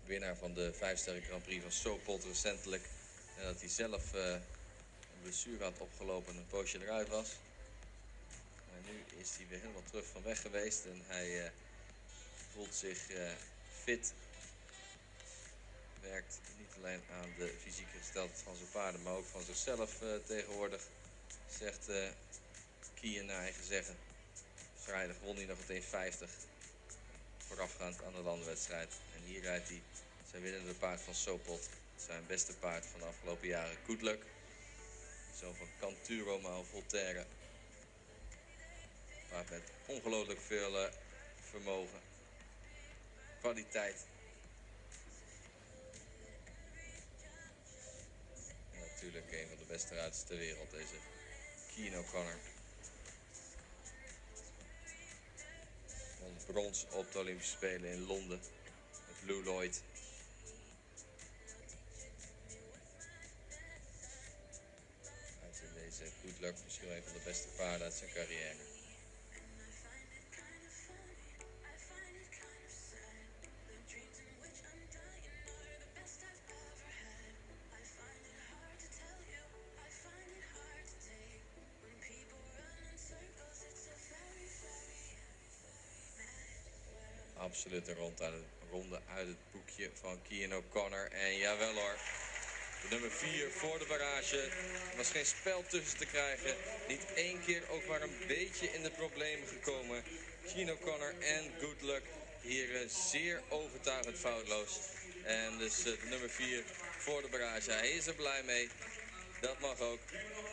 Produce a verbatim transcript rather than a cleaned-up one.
winnaar van de vijfsterren Grand Prix van Sopot recentelijk. En dat hij zelf uh, een blessure had opgelopen en een poosje eruit was. Maar nu is hij weer helemaal terug van weg geweest en hij uh, voelt zich uh, fit. Werkt niet alleen aan de fysieke gesteldheid van zijn paarden, maar ook van zichzelf uh, tegenwoordig. Zegt uh, Kiën naar eigen zeggen. Vrijdag won hij nog het één vijftig. Voorafgaand aan de landenwedstrijd. En hier rijdt hij zijn winnende paard van Sopot. Zijn beste paard van de afgelopen jaren. Good Luck. Zoon van Canturo Maal Voltaire. Paard met ongelooflijk veel uh, vermogen. Kwaliteit. En natuurlijk een van de beste ruiters ter wereld. Deze Cian O'Connor. Won brons op de Olympische Spelen in Londen. Met Lou Lloyd. Deze Good Luck misschien wel een van de beste paarden uit zijn carrière. Absoluut een ronde uit, het, ronde uit het boekje van Cian O'Connor. En jawel hoor. De nummer vier voor de barrage. Er was geen spel tussen te krijgen. Niet één keer ook maar een beetje in de problemen gekomen. Cian O'Connor en Good Luck hier zeer overtuigend foutloos. En dus de nummer vier voor de barrage. Hij is er blij mee. Dat mag ook.